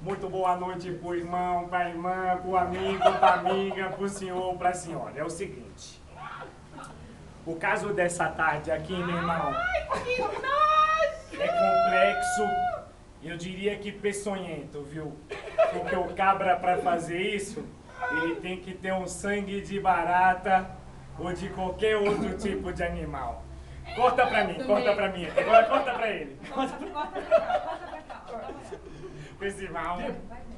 Muito boa noite pro irmão, pra irmã, pro amigo, pra amiga, pro senhor, pra senhora. É o seguinte. O caso dessa tarde aqui, meu irmão, é complexo, eu diria que peçonhento, viu? Porque o cabra, pra fazer isso, ele tem que ter um sangue de barata ou de qualquer outro tipo de animal. Corta pra mim, corta pra mim. Agora corta pra ele. Corta pra cá. Festival.